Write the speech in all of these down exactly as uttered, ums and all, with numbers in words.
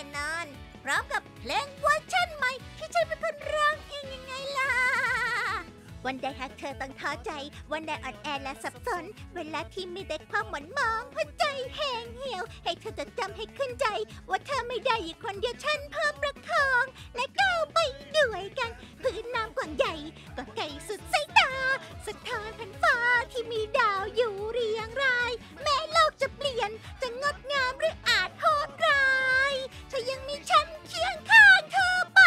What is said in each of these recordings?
นอนพร้อมกับเพลงเวอร์ชันใหม่ที่ฉันเป็นคนร้องเองยังไงล่ะวันใดหากเธอต้องท้อใจวันใดอ่อนแอและสับสนเวลาที่มีแต่ความหม่นหมองหัวใจแห้งเหี่ยวให้เธอจดจำให้ขึ้นใจว่าเธอไม่ได้อยู่คนเดียวฉันพร้อมประคองและก้าวไปด้วยกันพื้นน้ำกว้างใหญ่ก็ไกลสุดสายตาสะท้อนแผ่นฟ้าที่มีดาวอยู่เรียงรายแม้โลกจะเปลี่ยนจะงดงามหรืออาจโหดร้ายเธอยังมีฉันเคียงข้างเธอไป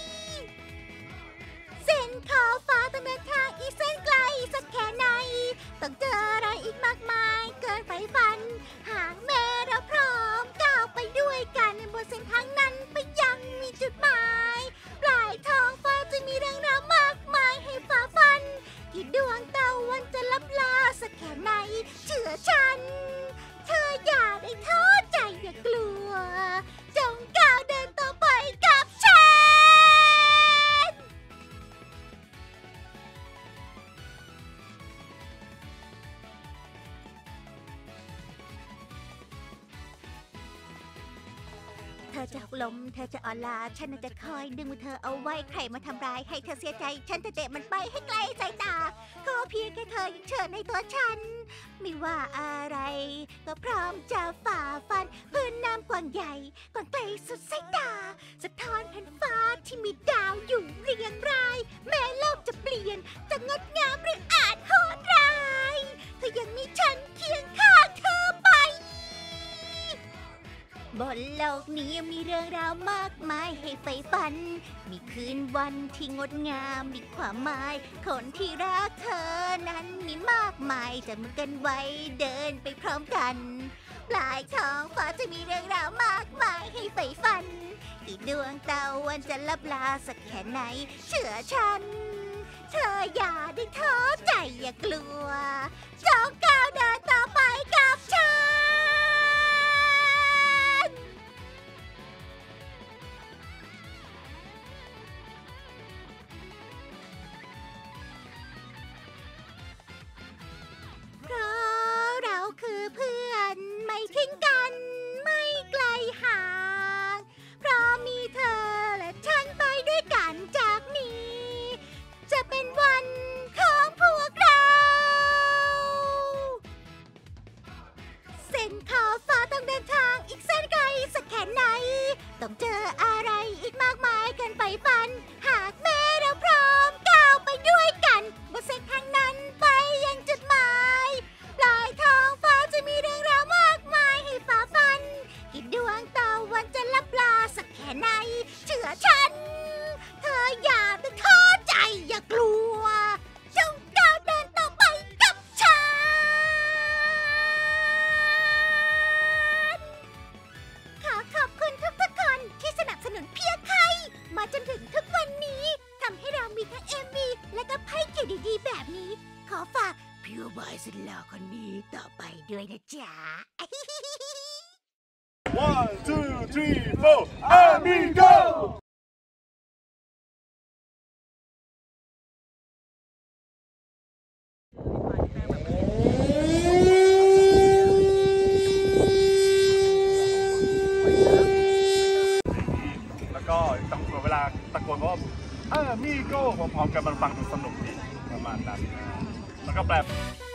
เส้นขอบฟ้าต้องเดินทางอีกเส้นไกลสักแค่ไหนต้องเจออะไรอีกมากมายเกินไปฝันหากแม้เราพร้อมก้าวไปด้วยกันบนเส้นทางนั้นไปยังมีจุดหมายปลายท้องฟ้าจะมีเรื่องราวมากมายให้ฝ่าฟันกี่ดวงตะวันจะลับลาสักแค่ไหนเชื่อฉันเธออย่าได้ท้อใจอย่ากลัวจงก้าวเดินต่อไปกับฉันเธอจะล้มเธอจะอ่อนล้าฉันจะคอยดึงมือเธอเอาไว้ใครมาทำร้ายให้เธอเสียใจฉันจะเตะมันไปให้ไกลสายตาขอเพียงแค่เธอยังเชิญในตัวฉันไม่ว่าอะไรก็พร้อมจะฝ่าฟันพื้นน้ำกว้างใหญ่กว้างไกลสุดสายตาสะท้อนแผ่นฟ้าที่มีดาวอยู่เรียงรายแม้โลกจะเปลี่ยนจะงดงามหรืออาจโหดร้ายเธอยังมีฉันเคียงข้างเธอไปบนโลกนี้มีเรื่องราวมากมายให้ใฝ่ฝันมีคืนวันที่งดงามมีความหมายคนที่รักเธอนั้นมีมากมายจะมือกันไว้เดินไปพร้อมกันปลายท้องฟ้าจะมีเรื่องราวมากมายให้ใฝ่ฝันกี่ดวงตะวันจะลับลาสักแค่ไหนเชื่อฉันเธออย่าได้ท้อใจอย่ากลัวจงก้าวเดินต่อไปกับฉันเพราะเราคือเพื่อนไม่ทิ้งกันไม่ไกลห่างเพราะมีเธอและฉันไปด้วยกันจากนี้จะเป็นวันของพวกเราเส้นขอบฟ้าต้องเดินทางอีกเส้นไกลสักแค่ไหนต้องเจออะไรอีกมากมายเกินไปฝันหากแม้เราพร้อมก้าวไปด้วยกันบนเส้นทางนั้นไปยังจุดหมายปลายท้องฟ้าจะมีเรื่องราวมากมายให้ฝ่าฟันกี่ดวงตะวันจะลับลาสักแค่ไหนเชื่อฉันเธออย่าได้ท้อใจอย่ากลัวจงก้าวเดินต่อไปกับฉันขอขอบคุณทุกๆคนที่สนับสนุนเพียร์ไทยมาจนถึงทุกวันนี้ทำให้เรามีทั้ง เอ็ม วี และก็ไพ่เกรดดีๆแบบนี้ขอฝากพิวบอยสุดหล่อคนนี้ต่อไปด้วยนะจ๊ะ one two three four Amigoแล้วก็ต้องเวลาตะโกนว่าเออมีโก้พร้อมๆกันมันฟังดูสนุกดีประมาณนั้นแล้วก็แปล